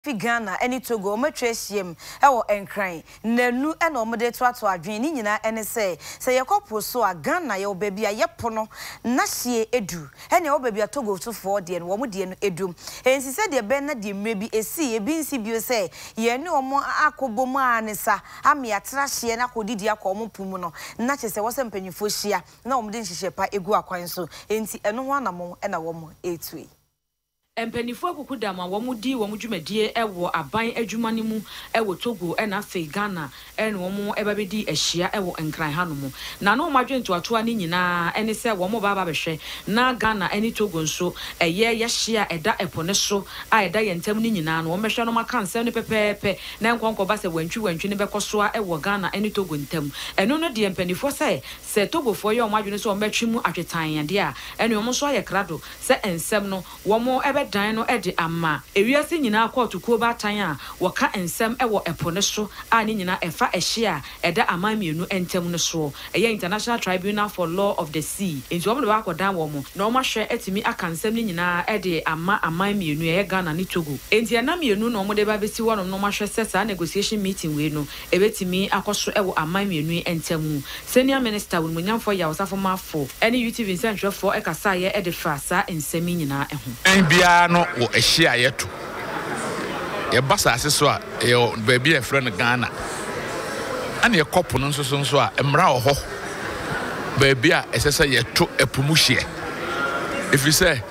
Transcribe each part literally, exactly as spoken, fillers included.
fi Ghana any Togo ometwehiem ewo enkran nanu ena omode to ato adwen ni nyina ene se se yekopo so a Ghana ye obabi a yepono na hie edu ene obabi a Togo to for de no omode no edu ensi se de ben na de mrebi esi ebi nsi bio se ye ne omo akobomu anisa ame atra hie na kodidi akomo pumu no na che se wo se mpanyifo hia na omode nhihye pa egu akwan so enti eno ho anamo ena wo mo etui Empenifo akukuda ma womudi womudwumadie ewo aban adwumane mu ewo Togo ena fe Ghana ene womo ebabedi ahia ewo enkran hanomu na no madwento atoa ni nyina ene se womo baba behwe na Ghana ene Togo nso eye ye hia eda epone so a eda yentam ni nyina no womehwe no maka nsem ne pepepe na nkonko ba se wantwi wantwi ne bekosoa ewo Ghana ene Togo ntam eno no de empenifo se se Togo fo ye omadwene so ometwi mu atwetan yade a ene womo so aye krado se ensem no womo ebe dan no edi amma ewiase nyina court ko ba tan a waka ensem ewo epone so a ni nyina efa ehia eda ama mienu entem no so eye International Tribunal for Law of the Sea enti omo ba akodan wo mo na omo hwe etimi aka nsem ni nyina edi ama ama mienu eye Ghana ni Togo enti na mienu no omo de ba besi wo no no ma hwe sesa negotiation meeting we no ebetimi akoso ewo ama mienu entem senior minister wo munyamfo ya osafo mafo eni U T V nsentwefo ekasa ye edi fa sa ensem nyina eho no wo ehia yeto ye basa aseso a ye baabi e frɛ no Ghana ana ye kopo no nso nso a emra wo ho baabi a esese yeto epumuhie efi se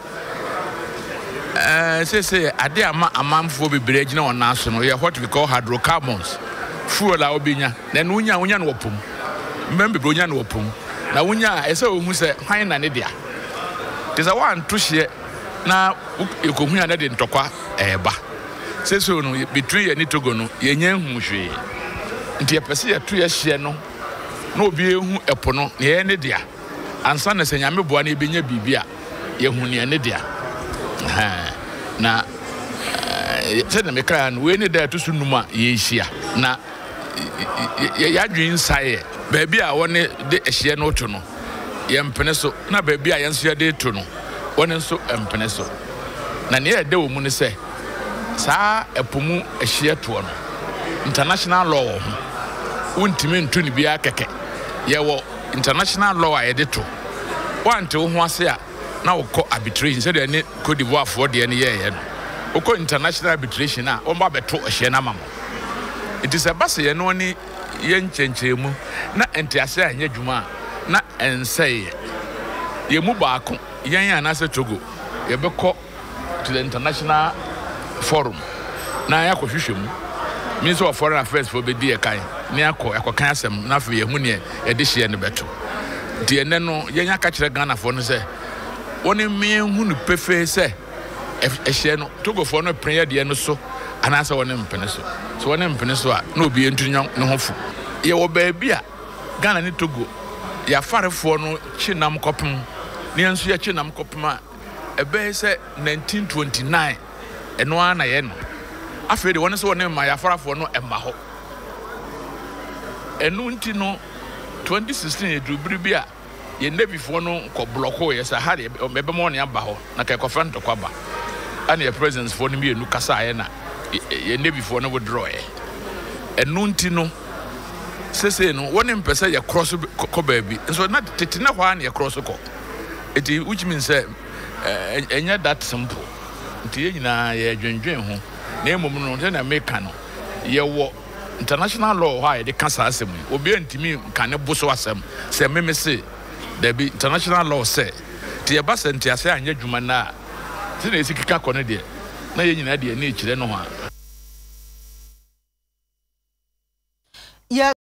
eh se se ade ama amamfo bebre gina wona so no ye what we call hydrocarbons fuel a obinya na no unya unya no wopum mbembe bro unya no wopum na unya ese ohu se hwan na ne dia tesa wan to hie na ekohua na de ntokwa eba seso no between ye Togo no ye nya hu hwe nti ye pese ye to ye hye no na obi ehu epo no ye ne dia ansa na senyame boa na ebenya bibia ye hu ne ne dia ha na se na mekra no we ne da to sunuma ye hia na ye yadwen saye baabi a woni de ehye no to no ye mpene so na baabi a ye nso ye de to no woni nso empene so na ne ede wo mu ne se saa epomu ehie to no international law wo wontimi ntu ne bia keke ye wo international law a yede to wante wo ho ase a na wo kɔ arbitration se de ne Cote d'Ivoire fo de ne ye ye no wo kɔ international arbitration a wo ba beto ehie na mamo it is a base ye no ni ye nkyɛnkyɛmu na entiase anya dwuma na ensɛe ye mu baako yan anase Togo ye beko to the international forum na ya kohwehwɛ mu minister of foreign affairs for be die kan ne akɔ akokan asɛm na fe ye hu ne ye de hye ne beto die ne no ye nya ka kyerɛ Ghana fo no sɛ woni me hu no pefe sɛ ehye no Togo fo no pren ye de no so anase woni mpene so so woni mpene so a na obi entunyan ne ho fu ye wo ba bia Ghana ni Togo ya farefo no chinam kopem ne nso ya chinam kopema ebe se nineteen twenty-nine eno ana ye no afede woni so woni ma ya farafo no emma ho enu nti no twenty sixteen edubiri bia ye nebifo no ko blocko ye sa ha de ebe mo ne aba ho na ka kofa ntokwa ba ana ye presence fo no mi enu kasa ye na ye nebifo no withdraw ye enu nti no sese no woni mpesa ye cross ko baabi so na tete na hwa na ye cross ko it which means say uh, enya that simple nti ye nyina ye dwendwen ho na emom no na make no ye wo international law ha ye de kasa asem obi antimi kan ne boso asem se meme se there be international law say ti ye ba senti ase anya dwuma na ti na esikika ko ne de na ye nyina de na ekire no ho